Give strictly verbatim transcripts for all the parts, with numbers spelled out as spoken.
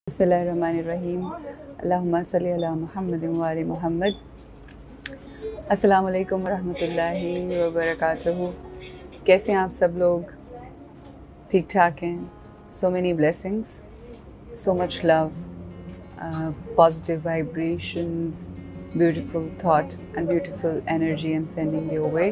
बिस्मिल्लाहिर्रहमानिर्रहीम अल्लाहुम्मा सल्ली अला मुहम्मद व आले मुहम्मद। अस्सलाम वालेकुम रहमतुल्लाहि व बरकातहू। कैसे हैं आप सब लोग? ठीक ठाक हैं? So many blessings, so much love, uh, positive vibrations, beautiful thought and beautiful energy I'm sending your way.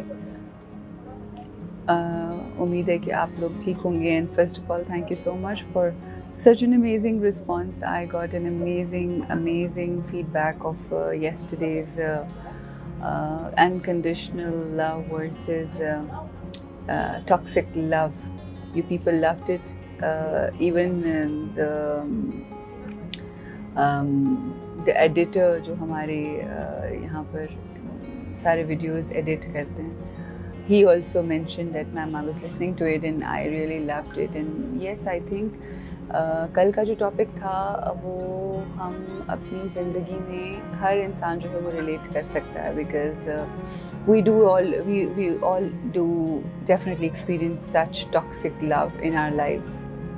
उम्मीद है कि आप लोग ठीक होंगे। And first of all, thank you so much for such an amazing response. I got an amazing, amazing feedback of uh, yesterday's uh, uh, unconditional love versus uh, uh, toxic love. You people loved it. Uh, even uh, the um, the editor जो हमारे uh, यहाँ पर सारे videos edit करते हैं, he also mentioned that ma'am, I was listening to it and I really loved it. And yes, I think Uh, कल का जो टॉपिक था वो हम अपनी ज़िंदगी में हर इंसान जो है वो रिलेट कर सकता है, because we do all we we all do definitely experience such toxic love in our lives.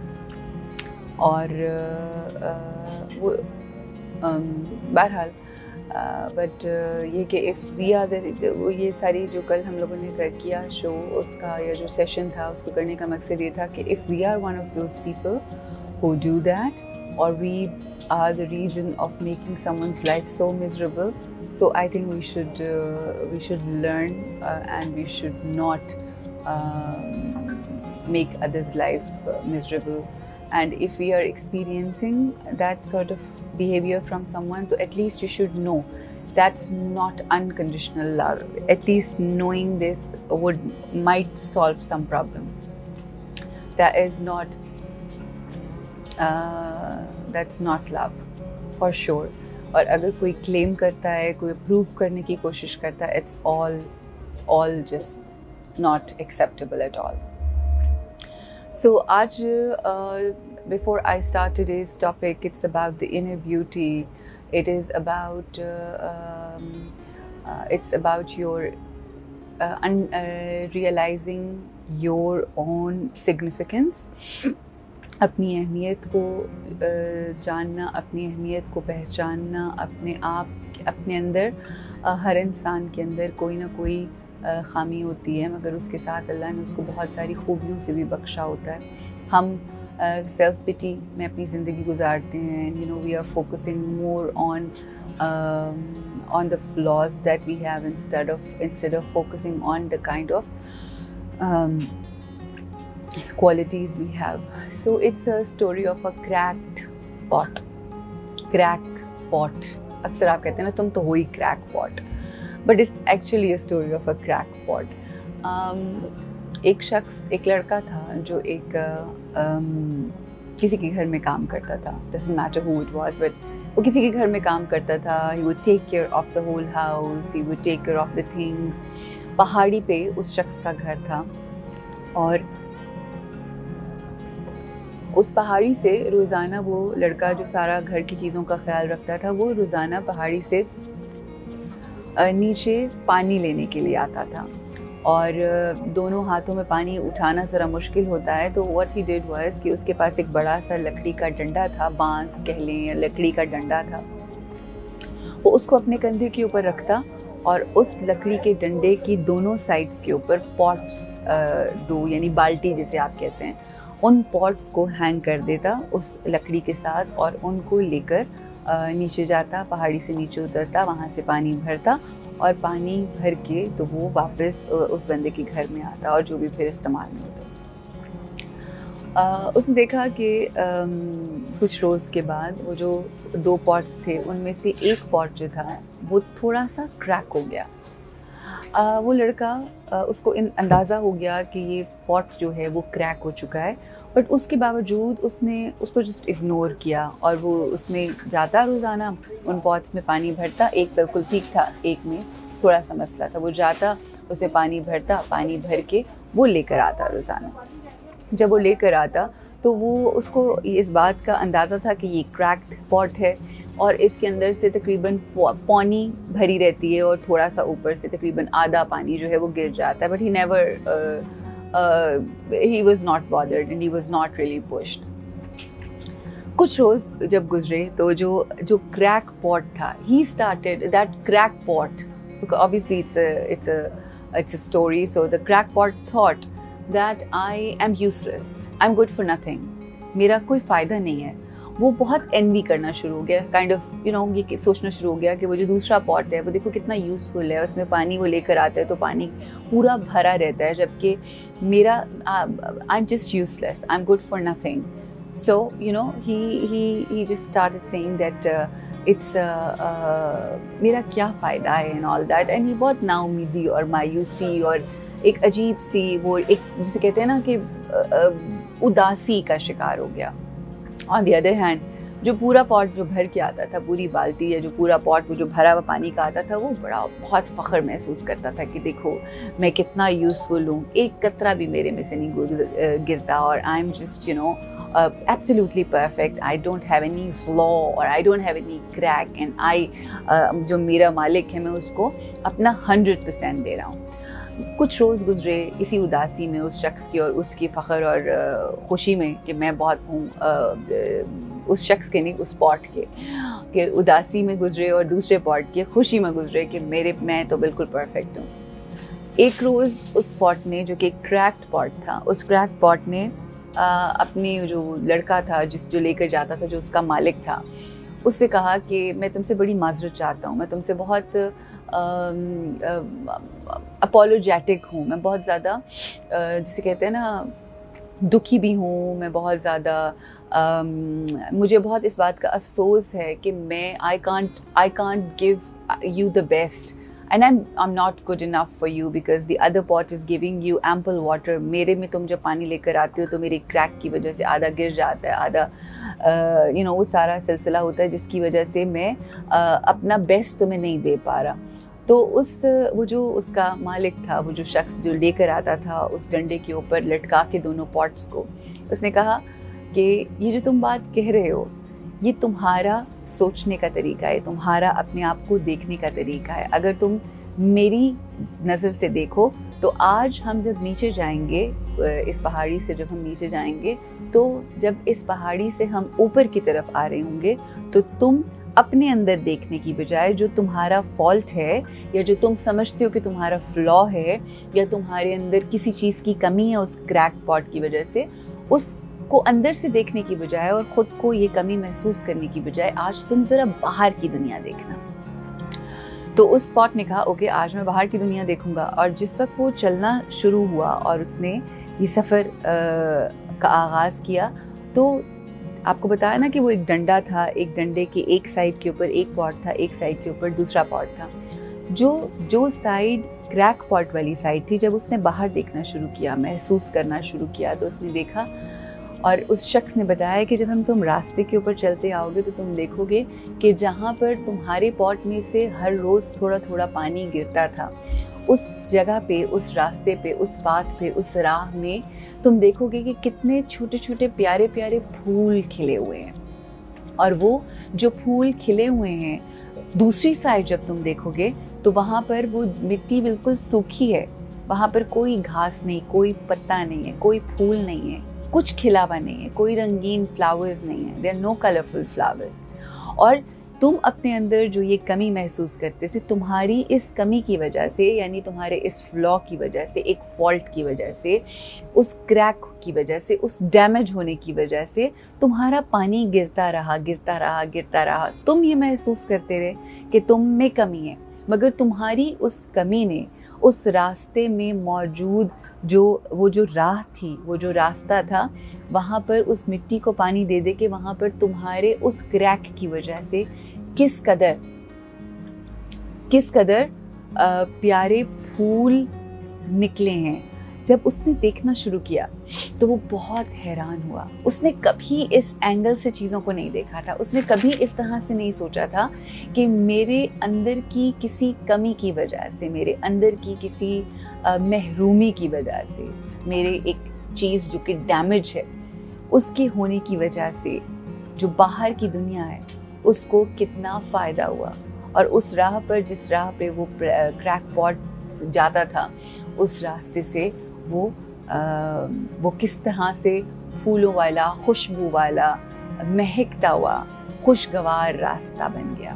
और uh, uh, वो um, बहरहाल बट uh, uh, ये कि इफ़ वी आर द वो ये सारी जो कल हम लोगों ने कर किया शो, उसका या जो सेशन था उसको करने का मकसद ये था कि if we are one of those people who do that, or we are the reason of making someone's life so miserable, so I think we should uh, we should learn uh, and we should not um, make others' life uh, miserable. And if we are experiencing that sort of behavior from someone, so at least you should know that's not unconditional love. At least knowing this would might solve some problem. That is not Uh, that's not love for sure. और अगर कोई claim करता है, कोई prove करने की कोशिश करता है, it's all all just not acceptable at all. So आज uh, before I start today's topic, it's about the inner beauty. It is about uh, um, uh, it's about your uh, un, uh, realizing your own significance. अपनी अहमियत को जानना, अपनी अहमियत को पहचानना, अपने आप अपने अंदर हर इंसान के अंदर कोई ना कोई ख़ामी होती है, मगर उसके साथ अल्लाह ने उसको बहुत सारी खूबियों से भी बख्शा होता है। हम सेल्फ पिटी में अपनी ज़िंदगी गुजारते हैं, you know we are focusing more on on the flaws that we have instead of instead of focusing on the kind of qualities we have. So it's a story of a cracked pot. Crack pot. अक्सर आप कहते हैं ना तुम तो हो ही crack pot. But it's actually a story of a crack pot. Um, एक शख्स, एक लड़का था जो एक um, किसी के घर में काम करता था. Doesn't matter who it was, but वो किसी के घर में काम करता था. He would take care of the whole house. He would take care of the things. पहाड़ी पे उस शख्स का घर था और उस पहाड़ी से रोज़ाना वो लड़का जो सारा घर की चीज़ों का ख्याल रखता था, वो रोज़ाना पहाड़ी से नीचे पानी लेने के लिए आता था और दोनों हाथों में पानी उठाना ज़रा मुश्किल होता है। तो व्हाट ही डिड वाज कि उसके पास एक बड़ा सा लकड़ी का डंडा था, बांस कह लें या लकड़ी का डंडा था। वो उसको अपने कंधे के ऊपर रखता और उस लकड़ी के डंडे की दोनों साइड्स के ऊपर पॉट्स दो यानी बाल्टी जिसे आप कहते हैं, उन पॉट्स को हैंग कर देता उस लकड़ी के साथ और उनको लेकर नीचे जाता, पहाड़ी से नीचे उतरता, वहाँ से पानी भरता और पानी भर के तो वो वापस उस बंदे के घर में आता और जो भी फिर इस्तेमाल में होता। उसने देखा कि कुछ रोज़ के बाद वो जो दो पॉट्स थे उनमें से एक पॉट जो था वो थोड़ा सा क्रैक हो गया। आ, वो लड़का आ, उसको इन अंदाज़ा हो गया कि ये पॉट जो है वो क्रैक हो चुका है, बट उसके बावजूद उसने उसको जस्ट इग्नोर किया और वो उसमें जाता रोज़ाना, उन पॉट्स में पानी भरता। एक बिल्कुल ठीक था, एक में थोड़ा सा मसला था। वो जाता, उसे पानी भरता, पानी भर के वो लेकर आता रोज़ाना। जब वो लेकर आता तो वो उसको इस बात का अंदाज़ा था कि ये क्रैक्ड पॉट है और इसके अंदर से तकरीबन पानी भरी रहती है और थोड़ा सा ऊपर से तकरीबन आधा पानी जो है वो गिर जाता है। But he never he was not bothered and he was not really pushed. कुछ रोज़ जब गुजरे तो जो जो क्रैक पॉट था, he started that crack pot, because obviously it's a it's a it's a story, so the crack pot thought that I am useless, I'm good for nothing, मेरा कोई फ़ायदा नहीं है. वो बहुत एनवी करना शुरू हो गया, काइंड ऑफ यू नो ये सोचना शुरू हो गया कि वो जो दूसरा पॉट है वो देखो कितना यूज़फुल है, उसमें पानी वो लेकर आता है तो पानी पूरा भरा रहता है, जबकि मेरा I am just useless, I am good for nothing. So you know he he he just started saying that it's मेरा क्या फ़ायदा है and all that, and he बहुत नाउमीदी और मायूसी और एक अजीब सी वो एक जिसे कहते हैं ना कि uh, उदासी का शिकार हो गया. ऑन दी अदर हैंड जो पूरा पॉट जो भर के आता था, पूरी बाल्टी या जो पूरा पॉट वो जो भरा हुआ पानी का आता था, वो बड़ा बहुत फ़ख्र महसूस करता था कि देखो मैं कितना यूज़फुल हूँ, एक कतरा भी मेरे में से नहीं गिरता, और I am just you know absolutely perfect, I don't have any flaw और I don't have any crack, and I जो मेरा मालिक है मैं उसको अपना हंड्रेड परसेंट दे रहा हूँ. कुछ रोज़ गुजरे इसी उदासी में उस शख्स की और उसकी फ़ख्र और खुशी में कि मैं बहुत हूँ, उस शख्स के नहीं उस पॉट के कि उदासी में गुजरे, और दूसरे पॉट के खुशी में गुजरे कि मेरे मैं तो बिल्कुल परफेक्ट हूँ. एक रोज़ उस पॉट ने, जो कि एक क्रैक्ड पॉट था, उस क्रैक्ड पॉट ने अपनी जो लड़का था जिस जो लेकर जाता था, जो उसका मालिक था, उससे कहा कि मैं तुमसे बड़ी माजरत चाहता हूँ, मैं तुमसे बहुत अपोलोजेटिक हूँ, मैं बहुत ज़्यादा जिसे कहते हैं ना दुखी भी हूँ, मैं बहुत ज़्यादा मुझे बहुत इस बात का अफसोस है कि मैं I can't I can't give you the best, and I am not good enough for you because the other pot is giving you ample water. मेरे में तुम जब पानी लेकर आते हो तो मेरे क्रैक की वजह से आधा गिर जाता है, आधा यू नो वो सारा सिलसिला होता है जिसकी वजह से मैं uh, अपना बेस्ट तुम्हें नहीं दे पा रहा. तो उस वो जो उसका मालिक था, वो जो शख्स जो लेकर आता था उस डंडे के ऊपर लटका के दोनों पॉट्स को, उसने कहा कि ये जो तुम बात कह रहे हो ये तुम्हारा सोचने का तरीका है, तुम्हारा अपने आप को देखने का तरीका है. अगर तुम मेरी नज़र से देखो तो आज हम जब नीचे जाएंगे, इस पहाड़ी से जब हम नीचे जाएंगे, तो जब इस पहाड़ी से हम ऊपर की तरफ आ रहे होंगे तो तुम अपने अंदर देखने की बजाय जो तुम्हारा फॉल्ट है या जो तुम समझते हो कि तुम्हारा फ्लॉ है या तुम्हारे अंदर किसी चीज़ की कमी है उस क्रैक पॉट की वजह से, उसको अंदर से देखने की बजाय और ख़ुद को ये कमी महसूस करने की बजाय आज तुम ज़रा बाहर की दुनिया देखना. तो उस पॉट ने कहा ओके आज मैं बाहर की दुनिया देखूंगा. और जिस वक्त वो चलना शुरू हुआ और उसने ये सफ़र का आगाज़ किया, तो आपको बताया ना कि वो एक डंडा था, एक डंडे के एक साइड के ऊपर एक पॉट था, एक साइड के ऊपर दूसरा पॉट था. जो जो साइड क्रैक पॉट वाली साइड थी, जब उसने बाहर देखना शुरू किया, महसूस करना शुरू किया, तो उसने देखा और उस शख्स ने बताया कि जब हम तुम रास्ते के ऊपर चलते आओगे तो तुम देखोगे कि जहाँ पर तुम्हारे पॉट में से हर रोज़ थोड़ा थोड़ा पानी गिरता था, उस जगह पे, उस रास्ते पे, उस पाथ पे, उस राह में तुम देखोगे कि कितने छोटे छोटे प्यारे प्यारे फूल खिले हुए हैं. और वो जो फूल खिले हुए हैं, दूसरी साइड जब तुम देखोगे तो वहाँ पर वो मिट्टी बिल्कुल सूखी है, वहाँ पर कोई घास नहीं, कोई पत्ता नहीं है, कोई फूल नहीं है, कुछ खिला हुआ नहीं है, कोई रंगीन फ्लावर्स नहीं है, there are no colourful flowers. और तुम अपने अंदर जो ये कमी महसूस करते थे, तुम्हारी इस कमी की वजह से, यानी तुम्हारे इस फ्लॉ की वजह से, एक फॉल्ट की वजह से, उस क्रैक की वजह से, उस डैमेज होने की वजह से तुम्हारा पानी गिरता रहा गिरता रहा गिरता रहा. तुम ये महसूस करते रहे कि तुम में कमी है, मगर तुम्हारी उस कमी ने उस रास्ते में मौजूद जो वो जो राह थी, वो जो रास्ता था, वहाँ पर उस मिट्टी को पानी दे दे के वहाँ पर तुम्हारे उस क्रैक की वजह से किस कदर किस कदर प्यारे फूल निकले हैं. जब उसने देखना शुरू किया तो वो बहुत हैरान हुआ. उसने कभी इस एंगल से चीज़ों को नहीं देखा था, उसने कभी इस तरह से नहीं सोचा था कि मेरे अंदर की किसी कमी की वजह से, मेरे अंदर की किसी महरूमी की वजह से, मेरे एक चीज़ जो कि डैमेज है उसके होने की वजह से जो बाहर की दुनिया है उसको कितना फ़ायदा हुआ. और उस राह पर, जिस राह पे वो क्रैक पॉट जाता था, उस रास्ते से वो आ, वो किस तरह से फूलों वाला, खुशबू वाला, महकता हुआ खुशगवार रास्ता बन गया।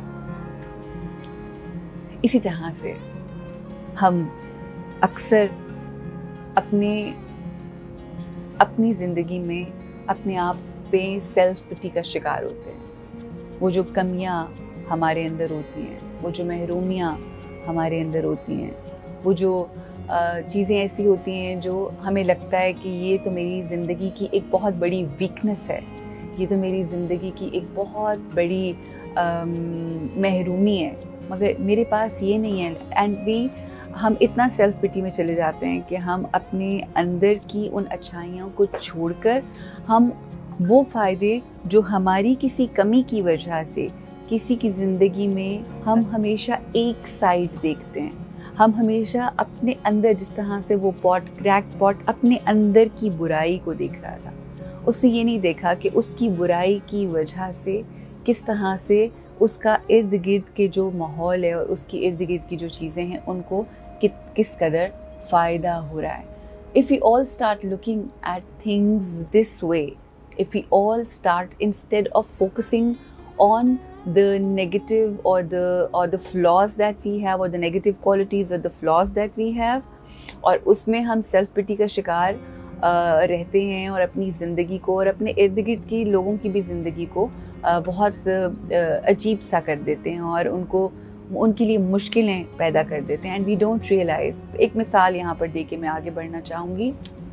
इसी तरह से हम अक्सर अपने अपनी ज़िंदगी में अपने आप पे सेल्फ पिटी का शिकार होते हैं। वो जो कमियां हमारे अंदर होती हैं, वो जो महरूमियाँ हमारे अंदर होती हैं, वो जो चीज़ें ऐसी होती हैं जो हमें लगता है कि ये तो मेरी ज़िंदगी की एक बहुत बड़ी वीकनेस है, ये तो मेरी ज़िंदगी की एक बहुत बड़ी महरूमी है, मगर मेरे पास ये नहीं है। एंड वी हम इतना सेल्फ पिटी में चले जाते हैं कि हम अपने अंदर की उन अच्छाइयों को छोड़कर हम वो फ़ायदे जो हमारी किसी कमी की वजह से किसी की ज़िंदगी में, हम हमेशा एक साइड देखते हैं। हम हमेशा अपने अंदर, जिस तरह से वो पॉट क्रैक पॉट अपने अंदर की बुराई को देख रहा था, उससे ये नहीं देखा कि उसकी बुराई की वजह से किस तरह से उसका इर्द गिर्द के जो माहौल है और उसकी इर्द गिर्द की जो चीज़ें हैं उनको कि, किस कदर फ़ायदा हो रहा है। If we all start looking at things this way, if we all start, instead of focusing on the negative or the or the flaws that we have or the negative qualities or the flaws that we have, और उसमें हम self पिटी का शिकार रहते हैं और अपनी ज़िंदगी को और अपने इर्द गिर्द की लोगों की भी ज़िंदगी को बहुत अजीब सा कर देते हैं और उनको उनके लिए मुश्किलें पैदा कर देते हैं। And we don't realise. एक मिसाल यहाँ पर दे के मैं आगे बढ़ना चाहूँगी।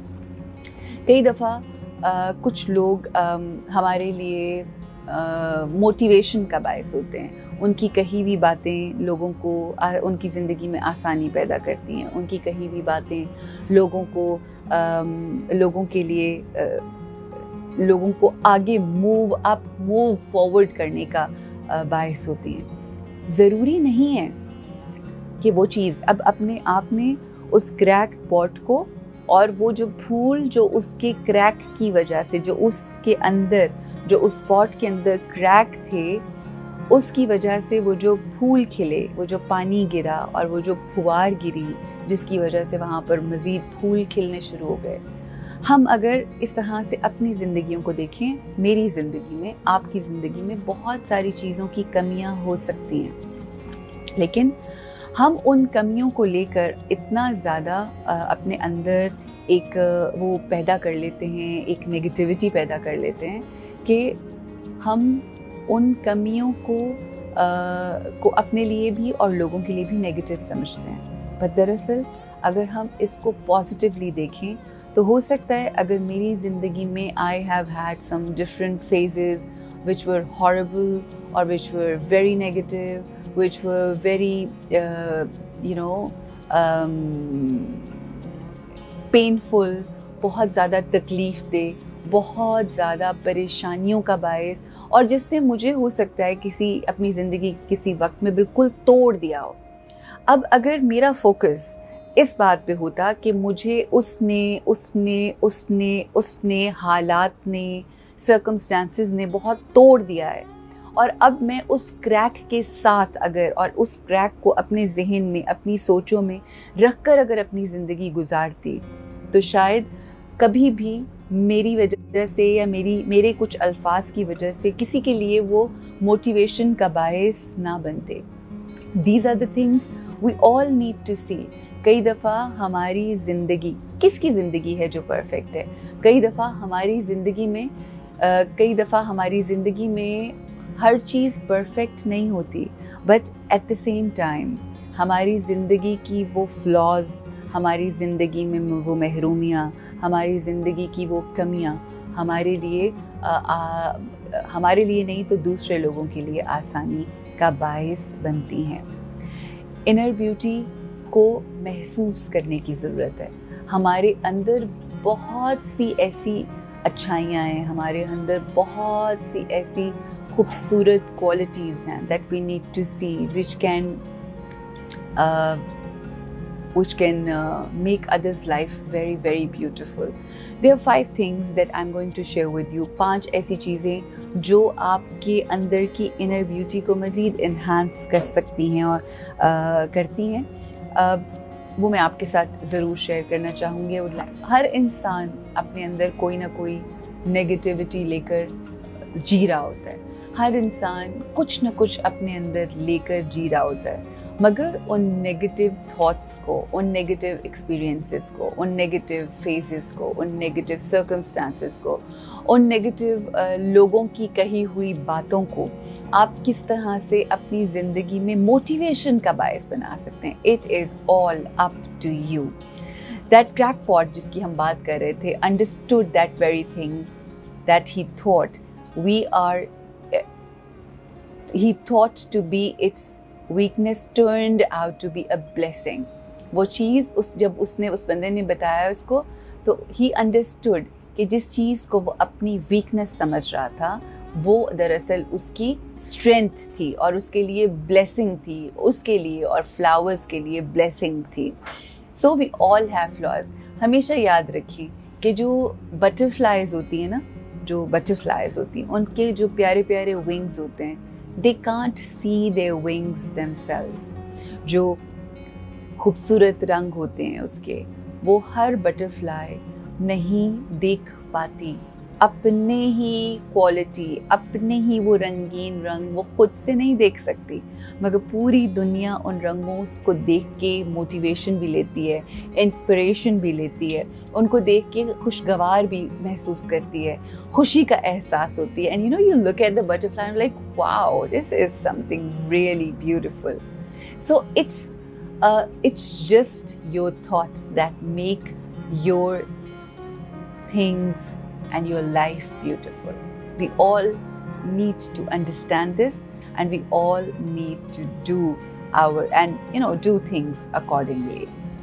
कई दफ़ा कुछ लोग आ, हमारे लिए मोटिवेशन का बायस होते हैं। उनकी कही हुई बातें लोगों को आ, उनकी ज़िंदगी में आसानी पैदा करती हैं। उनकी कही हुई बातें लोगों को आ, लोगों के लिए आ, लोगों को आगे मूव अप मूव फॉरवर्ड करने का बायस होती हैं। ज़रूरी नहीं है कि वो चीज़ अब अपने आप में उस क्रैक पॉट को और वो जो फूल जो उसके क्रैक की वजह से जो उसके अंदर जो उस पॉट के अंदर क्रैक थे, उसकी वजह से वो जो फूल खिले, वो जो पानी गिरा और वो जो फुहार गिरी जिसकी वजह से वहाँ पर मज़ीद फूल खिलने शुरू हो गए। हम अगर इस तरह से अपनी ज़िंदगियों को देखें, मेरी ज़िंदगी में, आपकी ज़िंदगी में बहुत सारी चीज़ों की कमियां हो सकती हैं, लेकिन हम उन कमियों को लेकर इतना ज़्यादा अपने अंदर एक वो पैदा कर लेते हैं, एक नेगेटिविटी पैदा कर लेते हैं कि हम उन कमियों को आ, को अपने लिए भी और लोगों के लिए भी नेगेटिव समझते हैं। पर दरअसल अगर हम इसको पॉजिटिवली देखें तो हो सकता है अगर मेरी ज़िंदगी में I have had some different phases which were horrible or which were very negative, which were very uh, you know um, painful, बहुत ज़्यादा तकलीफ़ दे, बहुत ज़्यादा परेशानियों का बायस, और जिसने मुझे हो सकता है किसी अपनी ज़िंदगी किसी वक्त में बिल्कुल तोड़ दिया हो। अब अगर मेरा फोकस इस बात पे होता कि मुझे उसने उसने उसने उसने हालात ने सर्कमस्टांसेस ने बहुत तोड़ दिया है, और अब मैं उस क्रैक के साथ अगर और उस क्रैक को अपने जहन में अपनी सोचों में रखकर अगर अपनी ज़िंदगी गुजारती तो शायद कभी भी मेरी वजह से या मेरी मेरे कुछ अल्फाज की वजह से किसी के लिए वो मोटिवेशन का बायस ना बनते। These are the things we all need to see। कई दफ़ा हमारी ज़िंदगी, किसकी ज़िंदगी है जो परफेक्ट है? कई दफ़ा हमारी ज़िंदगी में Uh, कई दफ़ा हमारी ज़िंदगी में हर चीज़ परफेक्ट नहीं होती, but at the same time हमारी ज़िंदगी की वो फ्लॉज, हमारी ज़िंदगी में वो महरूमियाँ, हमारी ज़िंदगी की वो कमियाँ हमारे लिए आ, आ, हमारे लिए नहीं तो दूसरे लोगों के लिए आसानी का बायस बनती हैं। इनर ब्यूटी को महसूस करने की ज़रूरत है। हमारे अंदर बहुत सी ऐसी अच्छाइयाँ हैं, हमारे अंदर बहुत सी ऐसी खूबसूरत क्वालिटीज़ हैं that we need to see which can uh, which can uh, make others' life very very beautiful। There are five things that I'm going to share with you। पांच ऐसी चीज़ें जो आपके अंदर की इनर ब्यूटी को मज़ीद इन्हांस कर सकती हैं और uh, करती हैं। uh, वो मैं आपके साथ ज़रूर शेयर करना चाहूँगी। हर इंसान अपने अंदर कोई ना कोई नेगेटिविटी लेकर जी रहा होता है, हर इंसान कुछ ना कुछ अपने अंदर लेकर जी रहा होता है, मगर उन नेगेटिव थॉट्स को, उन नेगेटिव एक्सपीरियंसेस को, उन नेगेटिव फेजेस को, उन नेगेटिव सर्कमस्टांसेस को, उन नेगेटिव लोगों की कही हुई बातों को आप किस तरह से अपनी ज़िंदगी में मोटिवेशन का बायस बना सकते हैं. It is all up to you. That crackpot जिसकी हम बात कर रहे थे understood that very thing that he thought we are he thought to be its weakness turned out to be a blessing. वो चीज़ उस जब उसने उस बंदे ने बताया उसको, तो he understood कि जिस चीज़ को वो अपनी weakness समझ रहा था वो दरअसल उसकी strength थी और उसके लिए blessing थी, उसके लिए और flowers के लिए blessing थी. So we all have flaws. हमेशा याद रखिए कि जो butterflies होती हैं ना, जो butterflies होती हैं उनके जो प्यारे प्यारे wings होते हैं, they can't see their wings themselves. जो खूबसूरत रंग होते हैं उसके, वो हर बटरफ्लाई नहीं देख पाती. अपने ही क्वालिटी, अपने ही वो रंगीन रंग वो खुद से नहीं देख सकती, मगर पूरी दुनिया उन रंगों को देख के मोटिवेशन भी लेती है, इंस्पिरेशन भी लेती है, उनको देख के खुशगवार भी महसूस करती है, खुशी का एहसास होती है. And you know you look at the butterfly like wow, this is something really beautiful. So it's it's just your thoughts that make your things and your life beautiful. We all need to understand this, and we all need to do our and you know do things accordingly.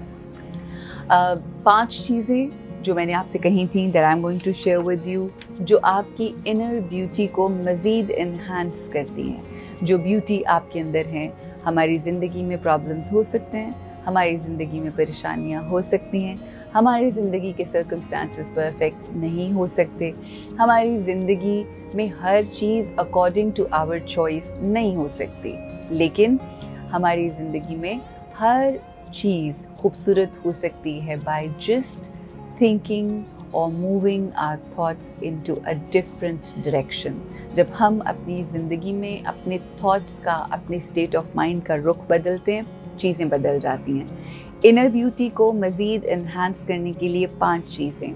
uh, पांच चीज़ें जो मैंने आपसे कही थी that I'm going to share with you, जो आपकी inner beauty को मज़ीद enhance करती हैं. जो beauty आपके अंदर है, हमारी ज़िंदगी में problems हो सकते हैं, हमारी ज़िंदगी में परेशानियाँ हो सकती हैं, हमारी ज़िंदगी के सर्कमस्टांसेस परफेक्ट नहीं हो सकते, हमारी ज़िंदगी में हर चीज़ अकॉर्डिंग टू आवर चॉइस नहीं हो सकती, लेकिन हमारी ज़िंदगी में हर चीज़ खूबसूरत हो सकती है बाय जस्ट थिंकिंग और moving our thoughts into a different direction. जब हम अपनी ज़िंदगी में अपने थॉट्स का, अपने स्टेट ऑफ माइंड का रुख बदलते हैं, चीज़ें बदल जाती हैं. इनर ब्यूटी को मज़ीद एनहांस करने के लिए पांच चीज़ें.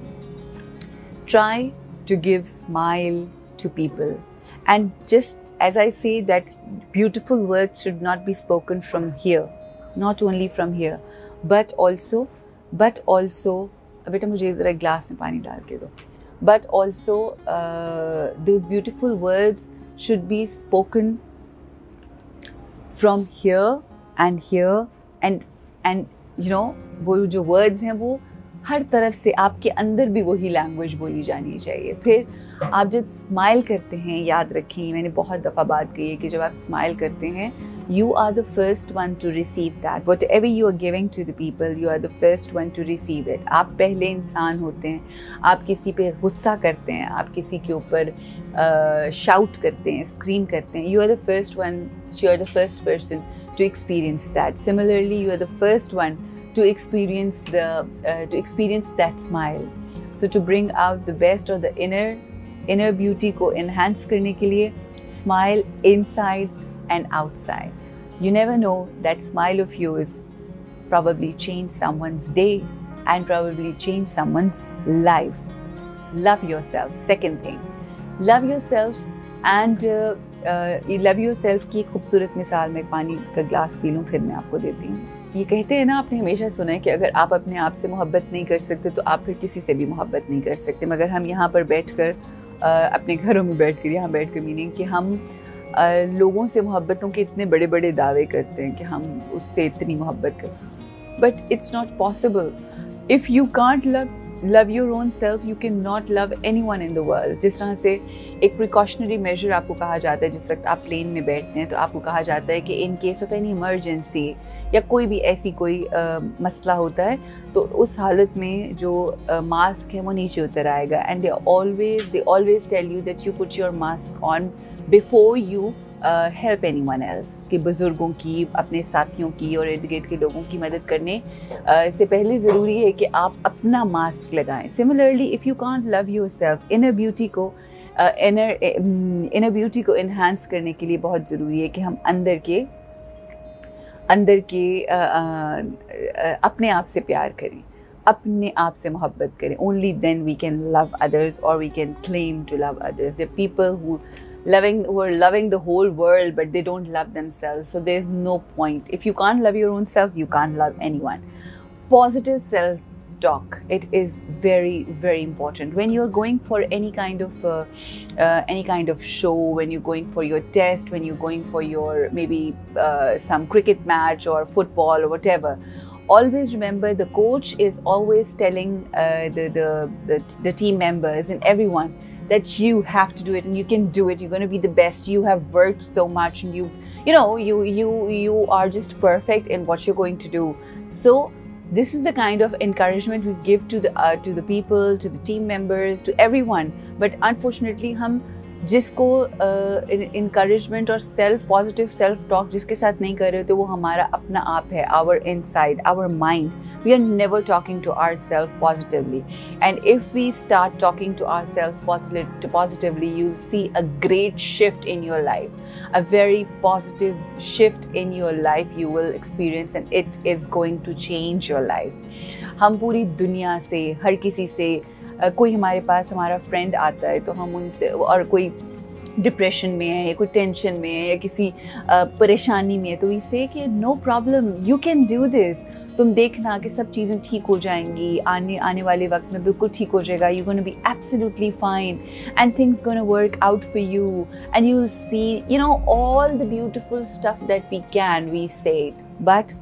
Try to give smile to people, and just as I say that beautiful words should not be spoken from here, not only from here but also but also बेटा मुझे ज़रा ग्लास में पानी डाल के दो. But also those beautiful words should be spoken from here and here and and you know वो जो वर्ड्स हैं वो हर तरफ से आपके अंदर भी वही लैंग्वेज बोली जानी चाहिए. फिर आप जब स्माइल करते हैं, याद रखें, मैंने बहुत दफ़ा बात कही है कि जब आप स्माइल करते हैं, you are the first one to receive that. Whatever you are giving to the people, you are the first one to receive it. आप पहले इंसान होते हैं. आप किसी पे गुस्सा करते हैं, आप किसी के ऊपर शाउट करते हैं, स्क्रीम करते हैं, you are the first one, you are the first person to experience that. Similarly, you are the first one to experience the uh, to experience that smile. So to bring out the best or the inner inner beauty को enhance करने के लिए, smile inside and outside. You never know, that smile of yours probably change someone's day and probably change someone's life. Love yourself. Second thing, love yourself and uh, uh, love yourself की खूबसूरत मिसाल में पानी का glass P लूँ, फिर मैं आपको देती हूँ. ये कहते हैं ना, आपने हमेशा सुना है कि अगर आप अपने आप से मोहब्बत नहीं कर सकते तो आप फिर किसी से भी मोहब्बत नहीं कर सकते. मगर हम यहाँ पर बैठकर अपने घरों में बैठकर यहाँ बैठकर मीनिंग कि हम लोगों से मोहब्बतों के इतने बड़े बड़े दावे करते हैं कि हम उससे इतनी मोहब्बत करते, but it's not possible. If you can't love love your own self, you can not love anyone in the world. जिस तरह से एक प्रिकॉशनरी मेजर आपको कहा जाता है, जिस वक्त आप प्लेन में बैठते हैं तो आपको कहा जाता है कि in case of any emergency या कोई भी ऐसी कोई आ, मसला होता है तो उस हालत में जो मास्क है वो नीचे उतर आएगा. And they always they always tell you that you put your mask on before you help anyone else. कि बुज़ुर्गों की, अपने साथियों की और इर्द गिर्द के लोगों की मदद करने uh, से पहले ज़रूरी है कि आप अपना मास्क लगाएं. Similarly if you can't love yourself, inner beauty को inner inner beauty کو enhance کرنے کے لیے بہت ضروری ہے کہ ہم اندر کے اندر کے اپنے آپ سے پیار کریں, اپنے آپ سے محبت کریں. only then we can love others or we can claim to love others. There are people who loving who are loving the whole world but they don't love themselves, so there's no point. If you can't love your own self, you can't love anyone. Positive self talk, it is very very important when you're going for any kind of uh, uh, any kind of show, when you're going for your test, when you're going for your maybe uh, some cricket match or football or whatever. Always remember, the coach is always telling uh, the, the the the team members and everyone that you have to do it and you can do it. You're going to be the best. You have worked so much and you've you know you you you are just perfect in what you're going to do. So this is the kind of encouragement we give to the uh, to the people, to the team members, to everyone. But unfortunately hum जिसको encouragement और self positive self talk जिसके साथ नहीं कर रहे तो वो हमारा अपना आप है, our inside, our mind. We are never talking to ourselves positively, and if we start talking to ourselves positive, positively, you'll see a great shift in your life, a very positive shift in your life you will experience, and it is going to change your life. हम पूरी दुनिया से, हर किसी से, कोई हमारे पास हमारा friend आता है तो हम उनसे, और कोई डिप्रेशन में है या कोई टेंशन में है या किसी परेशानी में है तो वी से कि no problem, you can do this. तुम देखना कि सब चीज़ें ठीक हो जाएंगी, आने आने वाले वक्त में बिल्कुल ठीक हो जाएगा. You gonna be absolutely fine and things gonna work out for you and you will see you know all the beautiful stuff that we can we say it. But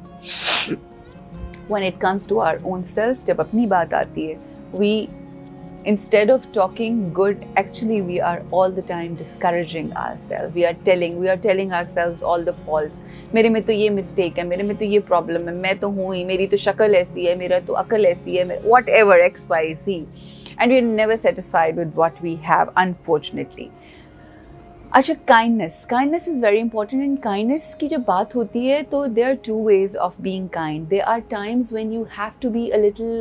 when it comes to our own self, जब अपनी बात आती है, we instead of talking good, actually we are all the time discouraging ourselves. We are telling we are telling ourselves all the faults. मेरे में तो ये mistake है, मेरे में तो ये problem है, मैं तो हूँ ही, मेरी तो शक्ल ऐसी है, मेरा तो अकल ऐसी है, whatever X Y Z, and we are never satisfied with what we have, unfortunately. अच्छा, kindness kindness is very important. And kindness की जब बात होती है तो there are two ways of being kind. There are times when you have to be a little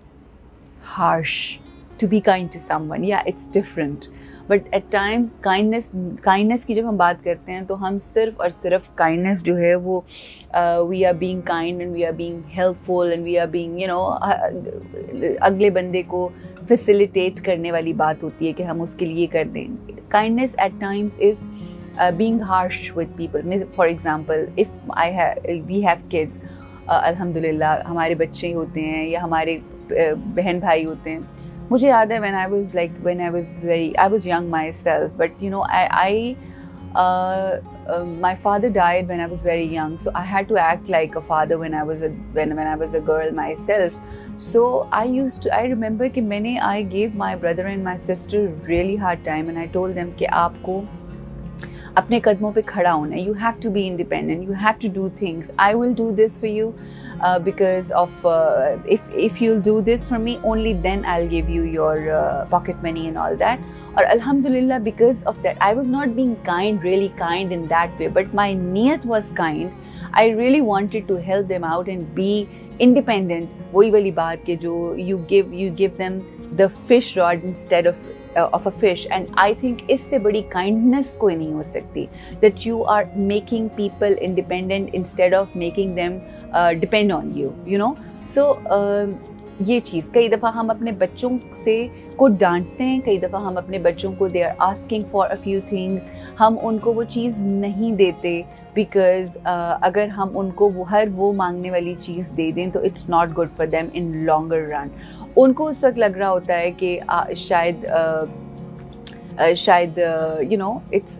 harsh to be kind to someone. Yeah, it's different. But at times kindness kindness की जब हम बात करते हैं तो हम सिर्फ और सिर्फ kindness जो है वो uh, we are being kind and we are being helpful and we are being you know uh, अगले बंदे को facilitate करने वाली बात होती है कि हम उसके लिए कर दें. Kindness at times is uh, being harsh with people. For example, if I have we have kids, uh, अल्हम्दुलिल्लाह हमारे बच्चे होते हैं या हमारे uh, बहन भाई होते हैं. मुझे याद है when I was like when I was very I was young myself, but you know I I uh, uh, my father died when I was very young, so I had to act like a father when I was a when when I was a girl myself. So I used to I remember कि मैंने I gave my brother and my sister really hard time and I told them कि आपको अपने कदमों पे खड़ा होना है. You have to be independent. You have to do things. I will do this for you uh, because of uh, if if you'll do this for me, only then I'll give you your uh, pocket money and all that. और alhamdulillah, because of that, I was not being kind, really kind in that way, but my niyat was kind. I really wanted to help them out and be independent. वही वाली बात कि जो you give you give them the fish rod instead of uh, of a fish, and I think इससे बड़ी kindness कोई नहीं हो सकती, that you are making people independent instead of making them uh, depend on you, you know. So uh, ये चीज़ कई दफ़ा हम अपने बच्चों से को डांटते हैं, कई दफ़ा हम अपने बच्चों को they are asking for a few things, हम उनको वो चीज़ नहीं देते because uh, अगर हम उनको वो हर वो मांगने वाली चीज़ दे दें तो it's not good for them in longer run. उनको उस वक्त लग रहा होता है कि आ, शायद आ, आ, शायद यू नो इट्स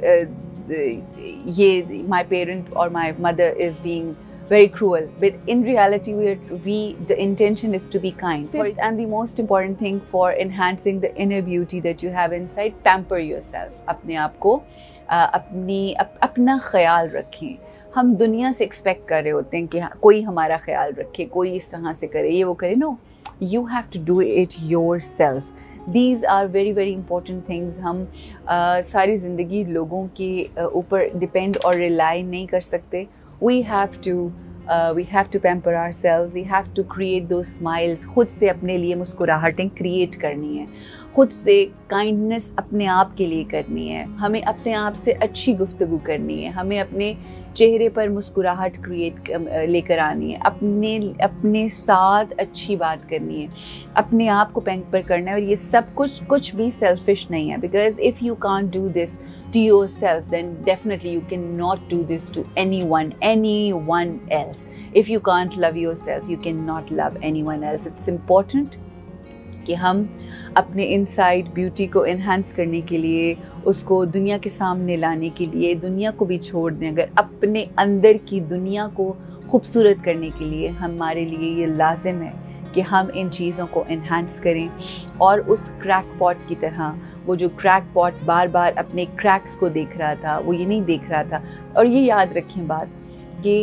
ये my parent or my mother is being very cruel, but in reality we are, we the intention is to be kind. Fifth, and the most important thing for enhancing the inner beauty that you have inside, pamper yourself. अपने आप को अपनी up, अपना ख्याल रखें. हम दुनिया से एक्सपेक्ट कर रहे होते हैं कि कोई हमारा ख्याल रखे, कोई इस तरह से करे, ये वो करे. No, you have to do it yourself. These are very very important things. हम uh, सारी ज़िंदगी लोगों के ऊपर uh, डिपेंड और रिलाई नहीं कर सकते. We have to uh, we have to pamper ourselves. We have to create those smiles. खुद से अपने लिए मुस्कुराहटें क्रिएट करनी है, خود سے کائنڈنس اپنے آپ کے لیے کرنی ہے, ہمیں اپنے آپ سے اچھی گفتگو کرنی ہے, ہمیں اپنے چہرے پر مسکراہٹ کریٹ لے کر آنی ہے, اپنے اپنے ساتھ اچھی بات کرنی ہے, اپنے آپ کو پیمپر کرنا ہے. اور یہ سب کچھ کچھ بھی سیلفش نہیں ہے, because if you can't do this to yourself, then definitely you cannot do this to anyone, anyone else. If you can't love yourself, you cannot love anyone else. It's important کہ ہم اپنے inside beauty کو enhance کرنے کے لیے, اس کو دنیا کے سامنے لانے کے لیے دنیا کو بھی چھوڑ دیں. اگر اپنے اندر کی دنیا کو خوبصورت کرنے کے لیے ہمارے لیے یہ لازم ہے کہ ہم ان چیزوں کو انہانس کریں. اور اس کریک پاٹ کی طرح, وہ جو کریک پاٹ بار بار اپنے کریکس کو دیکھ رہا تھا, وہ یہ نہیں دیکھ رہا تھا. اور یہ یاد رکھیں بات کہ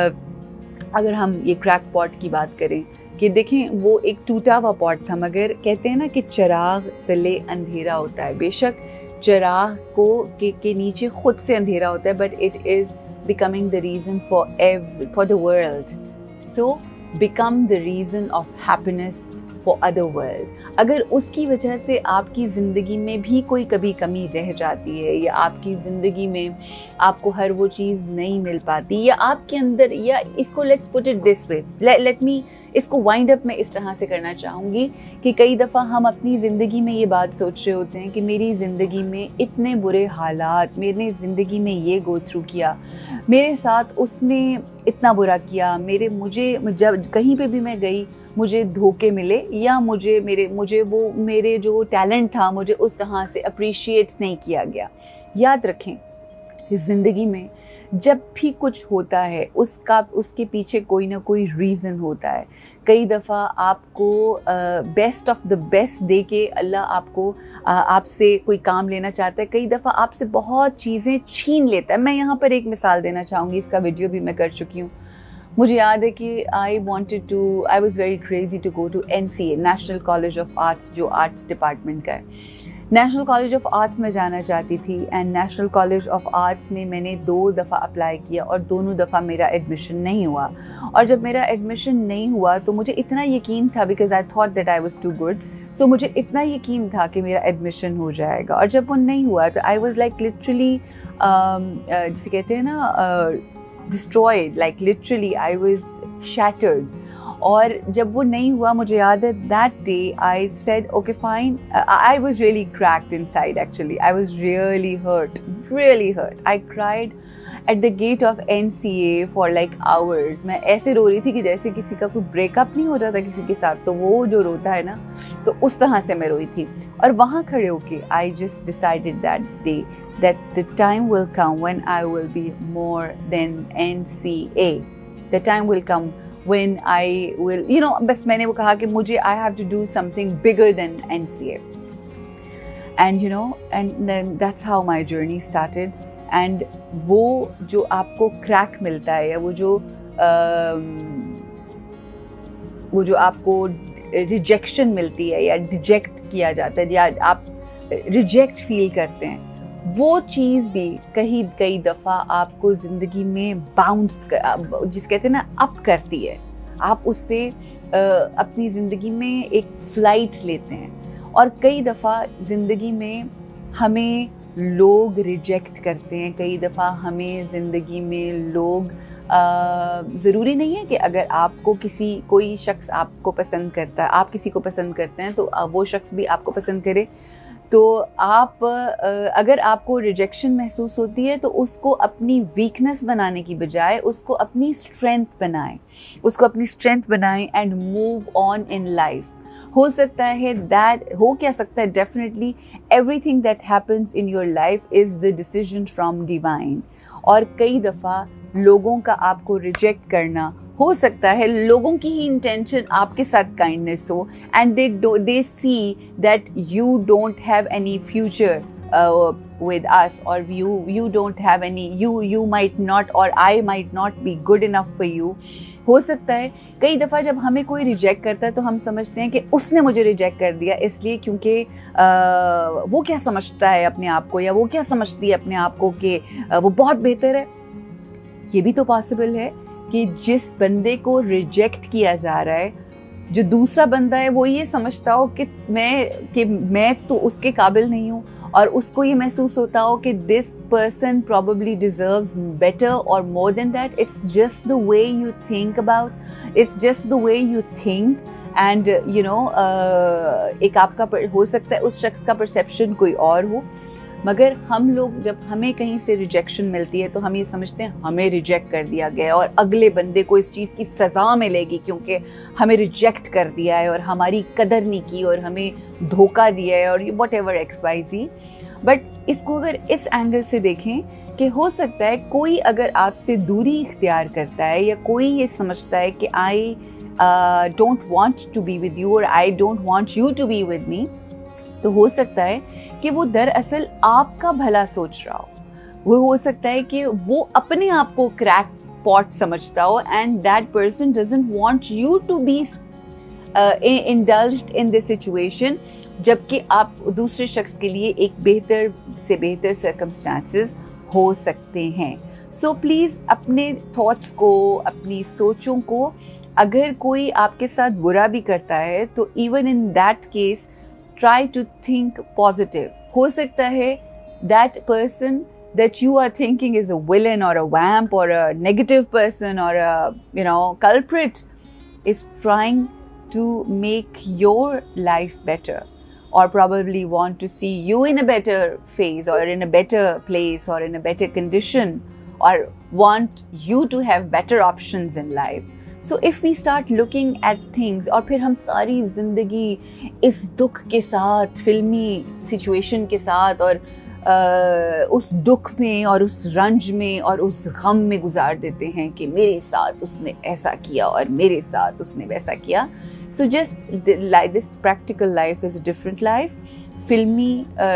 اگر ہم یہ کریک پاٹ کی بات کریں کہ دیکھیں وہ ایک ٹوٹا ہوا پاٹ تھا, مگر کہتے ہیں نا کہ چراغ تلے اندھیرا ہوتا ہے. بے شک چراغ کو کے, کے نیچے خود سے اندھیرا ہوتا ہے, but it is becoming the reason for ever for the world. So become the reason of happiness for other world. اگر اس کی وجہ سے آپ کی زندگی میں بھی کوئی کبھی کمی رہ جاتی ہے, یا آپ کی زندگی میں آپ کو ہر وہ چیز نہیں مل پاتی, یا آپ کے اندر, یا اس کو let's put it this way, let me اس کو وائنڈ اپ میں اس طرح سے کرنا چاہوں گی کہ کئی دفعہ ہم اپنی زندگی میں یہ بات سوچ رہے ہوتے ہیں کہ میری زندگی میں اتنے برے حالات, میں نے زندگی میں یہ گو تھرو کیا, میرے ساتھ اس نے اتنا برا کیا, میرے مجھے جب کہیں پہ بھی میں گئی مجھے دھوکے ملے, یا مجھے میرے مجھے وہ میرے جو ٹیلنٹ تھا مجھے اس طرح سے اپریشیٹ نہیں کیا گیا. یاد رکھیں زندگی میں جب بھی کچھ ہوتا ہے اس کا اس کے پیچھے کوئی نہ کوئی ریزن ہوتا ہے. کئی دفعہ آپ کو بیسٹ آف دا بیسٹ دے کے اللہ آپ کو آپ سے کوئی کام لینا چاہتا ہے, کئی دفعہ آپ سے بہت چیزیں چھین لیتا ہے. میں یہاں پر ایک مثال دینا چاہوں گی, اس کا ویڈیو بھی میں کر چکی ہوں. مجھے یاد ہے کہ I wanted to I was very crazy to go to N C A, national college of arts, جو آرٹس ڈپارٹمنٹ کا ہے. نیشنل کالج آف آرٹس میں جانا چاہتی تھی, and national college of arts میں میں نے دو دفعہ اپلائی کیا اور دونوں دفعہ میرا ایڈمیشن نہیں ہوا. اور جب میرا ایڈمیشن نہیں ہوا تو مجھے اتنا یقین تھا, because I thought that I was too good, so مجھے اتنا یقین تھا کہ میرا ایڈمیشن ہو جائے گا. اور جب وہ نہیں ہوا تو آئی واز لائک لٹرلی, جسے کہتے ہیں نا destroyed, like literally I was shattered. اور جب وہ نہیں ہوا مجھے یاد ہے that day I said okay fine, I was really cracked inside actually, I was really hurt, really hurt. I cried at the gate of N C A for like hours. میں ایسے رو رہی تھی کہ جیسے کسی کا کوئی بریک اپ نہیں ہوتا تھا کسی کے ساتھ, تو وہ جو روتا ہے نا, تو اس طرح سے میں روئی تھی. اور وہاں کھڑے ہو کے I just decided that day that the time will come when I will be more than N C A. The time will come when I will, you know, بس میں نے وہ کہا کہ مجھے I have to do something bigger than N C A. And you know, and then that's how my journey started. And وہ جو آپ کو کریک ملتا ہے, یا وہ جو وہ جو آپ کو ریجیکشن ملتی ہے, یا ڈیجیکٹ کیا جاتا ہے, یا آپ ریجیکٹ فیل کرتے ہیں, وہ چیز بھی کئی کئی دفعہ آپ کو زندگی میں باؤنس, جس کہتے ہیں نا اپ کرتی ہے. آپ اس سے اپنی زندگی میں ایک فلائٹ لیتے ہیں. اور کئی دفعہ زندگی میں ہمیں لوگ ریجیکٹ کرتے ہیں, کئی دفعہ ہمیں زندگی میں لوگ, ضروری نہیں ہے کہ اگر آپ کو کسی کوئی شخص آپ کو پسند کرتا ہے, آپ کسی کو پسند کرتے ہیں تو وہ شخص بھی آپ کو پسند کرے. تو آپ اگر آپ کو ریجیکشن محسوس ہوتی ہے تو اس کو اپنی ویکنس بنانے کی بجائے اس کو اپنی اسٹرینتھ بنائیں, اس کو اپنی اسٹرینتھ بنائیں and move on in life. ہو سکتا ہے دیٹ ہو کیا سکتا ہے definitely everything that happens in your life is the decision from divine. اور کئی دفعہ لوگوں کا آپ کو ریجیکٹ کرنا, ہو سکتا ہے لوگوں کی ہی انٹینشن آپ کے ساتھ کائنڈنس ہو, and they they see that you don't have any future with us, or you you don't have any, you you might not, or I might not be good enough for you. ہو سکتا ہے کئی دفعہ جب ہمیں کوئی reject کرتا ہے تو ہم سمجھتے ہیں کہ اس نے مجھے ریجیکٹ کر دیا اس لیے کیونکہ وہ کیا سمجھتا ہے اپنے آپ کو, یا وہ کیا سمجھتی ہے اپنے آپ کو کہ وہ بہت بہتر ہے. یہ بھی تو پاسبل ہے کہ جس بندے کو ریجیکٹ کیا جا رہا ہے जो दूसरा बंदा है वो ये समझता हो कि मैं कि मैं तो उसके काबिल नहीं हूँ, और उसको ये महसूस होता हो कि this person probably deserves better or more than that. It's just the way you think about, it's just the way you think and you know uh, एक आपका हो सकता है उस शख्स का perception कोई और हो, मगर हम लोग जब हमें कहीं से रिजेक्शन मिलती है तो हम ये समझते हैं हमें रिजेक्ट कर दिया गया और अगले बंदे को इस चीज़ की सज़ा मिलेगी क्योंकि हमें रिजेक्ट कर दिया है और हमारी कदर नहीं की और हमें धोखा दिया है और whatever X Y G. But इसको अगर इस एंगल से देखें कि हो सकता है कोई अगर आपसे दूरी इख्तियार करता है या कोई ये समझता है कि I don't want to be with you और I don't want you to be with me, तो हो सकता है कि वो दरअसल आपका भला सोच रहा हो। वो हो सकता है कि वो अपने आप को क्रैक पॉट समझता हो and that person doesn't want you to be indulged in this situation, जबकि आप दूसरे शख्स के लिए एक बेहतर से बेहतर सर्कमस्टांसेस हो सकते हैं। सो प्लीज़ अपने थॉट्स को, अपनी सोचों को, अगर कोई आपके साथ बुरा भी करता है तो even in that case try to think positive. हो सकता है that person that you are thinking is a villain or a vamp or a negative person or a you know culprit is trying to make your life better or probably want to see you in a better phase or in a better place or in a better condition or want you to have better options in life. So if we start looking at things और फिर हम सारी ज़िंदगी इस दुख के साथ, फिल्मी सिचुएशन के साथ और आ, उस दुख में और उस रंज में और उस गम में गुजार देते हैं कि मेरे साथ उसने ऐसा किया और मेरे साथ उसने वैसा किया। So just like this practical life is a different life, फिल्मी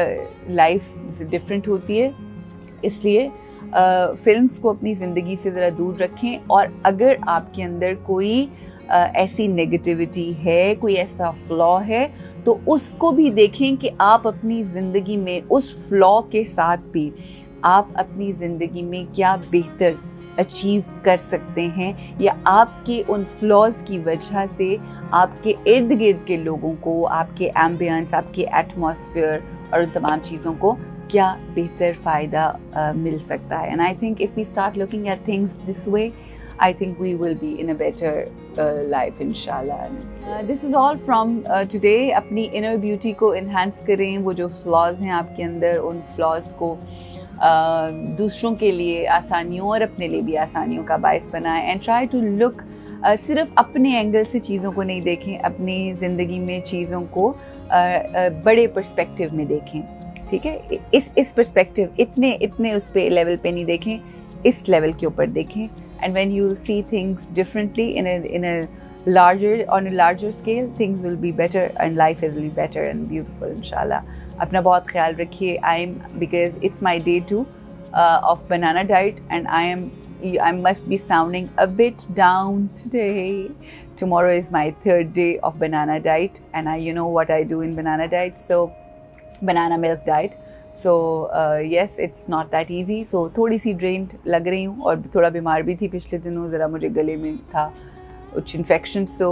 लाइफ डिफरेंट होती है, इसलिए फिल्म्स uh, को अपनी ज़िंदगी से ज़रा दूर रखें। और अगर आपके अंदर कोई uh, ऐसी नेगेटिविटी है, कोई ऐसा फ्लॉ है, तो उसको भी देखें कि आप अपनी ज़िंदगी में उस फ्लॉ के साथ भी आप अपनी ज़िंदगी में क्या बेहतर अचीव कर सकते हैं, या आपके उन फ्लॉज की वजह से आपके इर्द गिर्द के लोगों को, आपके एम्बियंस, आपके एटमॉस्फेयर और उन तमाम चीज़ों को क्या बेहतर फ़ायदा uh, मिल सकता है। And I think if we start looking at things this way, I think we will be in a better uh, life inshallah. Uh, this is all from uh, today. अपनी inner beauty को enhance करें, वो जो flaws हैं आपके अंदर, उन flaws को uh, दूसरों के लिए आसानियों और अपने लिए भी आसानियों का बायस बनाएं। And try to look uh, सिर्फ अपने एंगल से चीज़ों को नहीं देखें, अपनी ज़िंदगी में चीज़ों को uh, uh, बड़े पर्सपेक्टिव में देखें। ठीक है, इस इस पर्सपेक्टिव इतने इतने उस पे लेवल पे नहीं देखें, इस लेवल के ऊपर देखें। And when you see things differently in a in a larger on a larger scale, things will be better and life will be better and beautiful inshallah. अपना बहुत ख्याल रखिए। I'm because it's my day two uh, of banana diet and I am I must be sounding a bit down today. Tomorrow is my third day of banana diet and I you know what I do in banana diet, so banana milk diet. So uh, yes, it's not that easy. So थोड़ी सी drained लग रही हूँ और थोड़ा बीमार भी थी पिछले दिनों, ज़रा मुझे गले में था कुछ infection. So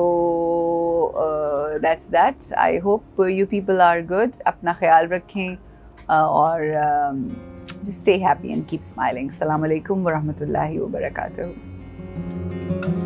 uh, that's that. I hope you people are good. अपना ख्याल रखें uh, और um, just stay happy and keep smiling. Assalamu alaikum wa rahmatullahi wa barakatuh.